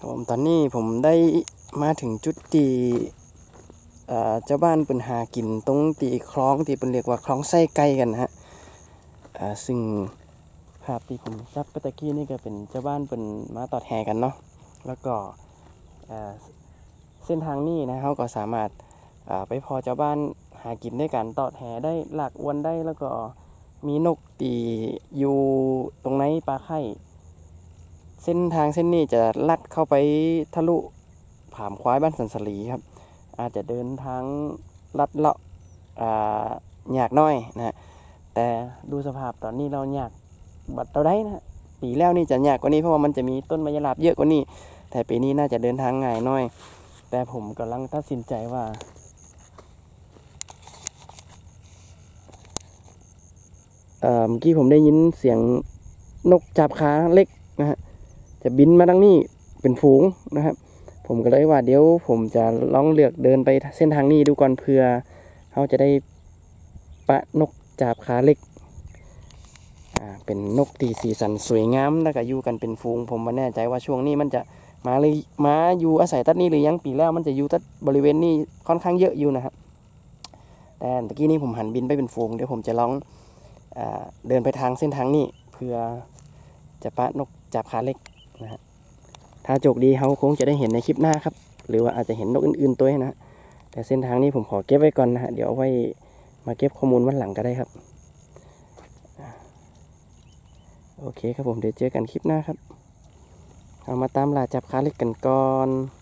ผมตอนนี้ผมได้มาถึงจุดที่เจ้าบ้านเป็นหากินตรงตีคลองที่เป็นเรียกว่าคลองไส้ไก่กันนะฮะซึ่งภาพที่ผมจับไปตะกี้นี่ก็เป็นเจ้าบ้านเป็นมาตอดแห่กันเนาะแล้วก็เส้นทางนี้นะเขาก็สามารถไปพอเจ้าบ้านหากินได้กันตอดแห่ได้หลากอวนได้แล้วก็มีนกตีอยู่ตรงไหนปลาไข่เส้นทางเส้นนี้จะลัดเข้าไปทะลุผามควายบ้านสันสลีครับอาจจะเดินทางลัดเลาะยากน้อยนะฮะแต่ดูสภาพตอนนี้เรายากบัดเราได้นะปีแล้วนี่จะยากกว่านี้เพราะว่ามันจะมีต้นไม้หลาบเยอะกว่านี้แต่ปีนี้น่าจะเดินทางง่ายน้อยแต่ผมกำลังตัดสินใจว่าเมื่อกี้ผมได้ยินเสียงนกจับขาเล็กนะฮะจะบินมาทางนี้เป็นฝูงนะครับผมก็เลยว่าเดี๋ยวผมจะลองเลือกเดินไปเส้นทางนี้ดูก่อนเพื่อเขาจะได้ปะนกจับขาเล็กเป็นนกตีสีสันสวยงามแล้วก็อยู่กันเป็นฝูงผมไม่แน่ใจว่าช่วงนี้มันจะมาเลยมาอยู่อาศัยตัดนี้หรือยังปีแล้วมันจะอยู่ตัดบริเวณนี้ค่อนข้างเยอะอยู่นะครับแต่ตะกี้นี้ผมหันบินไปเป็นฝูงเดี๋ยวผมจะลองเดินไปทางเส้นทางนี้เพื่อจะปะนกจับขาเล็กนะฮะถ้าโชคดีเขาคงจะได้เห็นในคลิปหน้าครับหรือว่าอาจจะเห็นนกอื่นๆตัวนะแต่เส้นทางนี้ผมขอเก็บไว้ก่อนนะฮะเดี๋ยวเอาไว้มาเก็บข้อมูลวันหลังก็ได้ครับโอเคครับผมเดี๋ยวเจอกันคลิปหน้าครับเอามาตามล่าจับขาเล็กกันก่อน